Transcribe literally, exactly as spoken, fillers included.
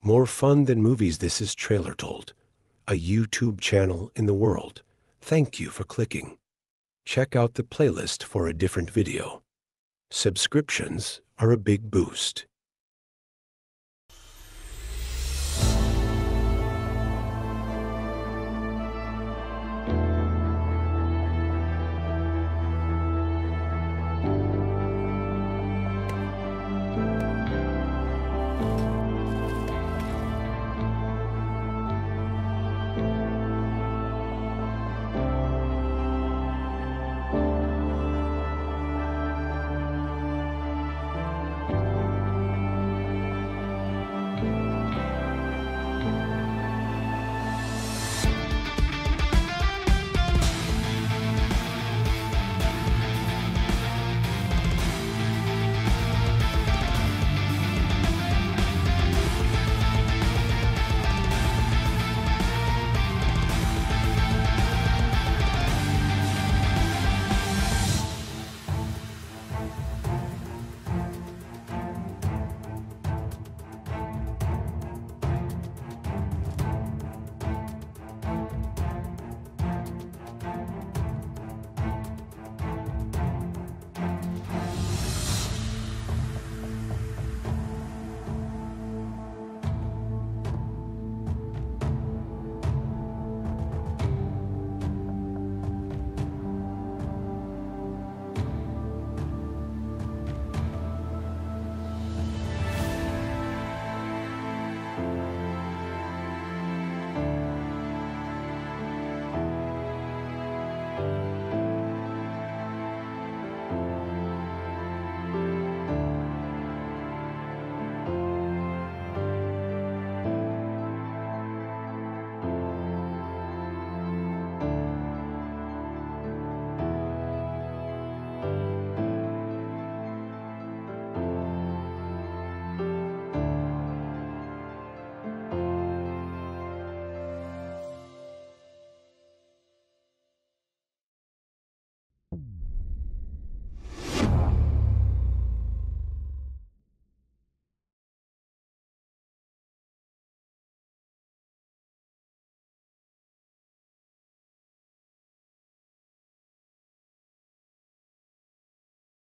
More fun than movies, this is Trailer Told, a YouTube channel in the world. Thank you for clicking. Check out the playlist for a different video. Subscriptions are a big boost.